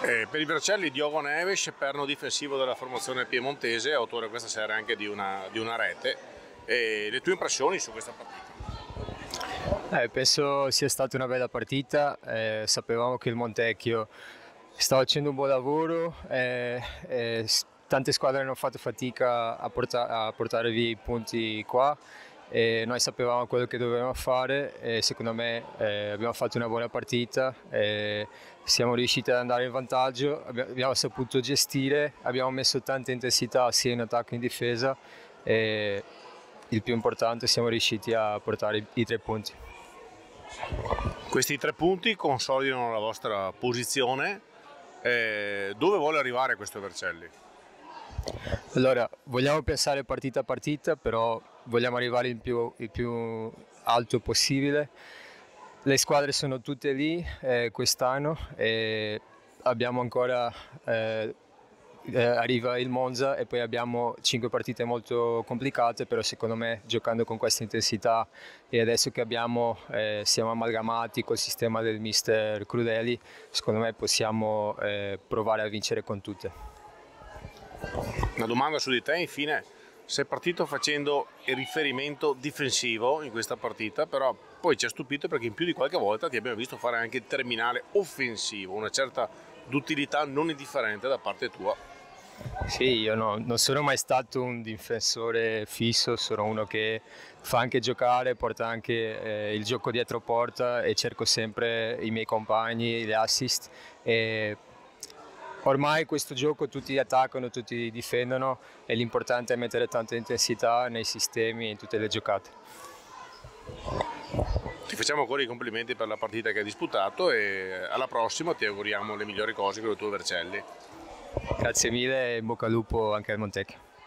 Per i Vercelli Diogo Neves, perno difensivo della formazione piemontese, autore questa sera anche di una rete. Le tue impressioni su questa partita? Penso sia stata una bella partita, sapevamo che il Montecchio stava facendo un buon lavoro, tante squadre hanno fatto fatica a portare via i punti qua e noi sapevamo quello che dovevamo fare e secondo me abbiamo fatto una buona partita, siamo riusciti ad andare in vantaggio, abbiamo saputo gestire, abbiamo messo tanta intensità sia in attacco che in difesa e il più importante siamo riusciti a portare i 3 punti. Questi 3 punti consolidano la vostra posizione. Dove vuole arrivare questo Vercelli? Allora, vogliamo pensare partita a partita, però vogliamo arrivare il più alto possibile. Le squadre sono tutte lì quest'anno e abbiamo ancora, arriva il Monza e poi abbiamo 5 partite molto complicate, però secondo me giocando con questa intensità e adesso che siamo amalgamati col sistema del mister Crudeli, secondo me possiamo provare a vincere con tutte. Una domanda su di te, infine, sei partito facendo il riferimento difensivo in questa partita, però poi ci ha stupito perché in più di qualche volta ti abbiamo visto fare anche il terminale offensivo, una certa d'utilità non indifferente da parte tua. Sì, io non sono mai stato un difensore fisso, sono uno che fa anche giocare, porta anche il gioco dietro porta e cerco sempre i miei compagni, le assist. Ormai questo gioco tutti attaccano, tutti difendono e l'importante è mettere tanta intensità nei sistemi e in tutte le giocate. Ti facciamo ancora i complimenti per la partita che hai disputato e alla prossima ti auguriamo le migliori cose con il tuo Vercelli. Grazie mille e in bocca al lupo anche al Montecchio.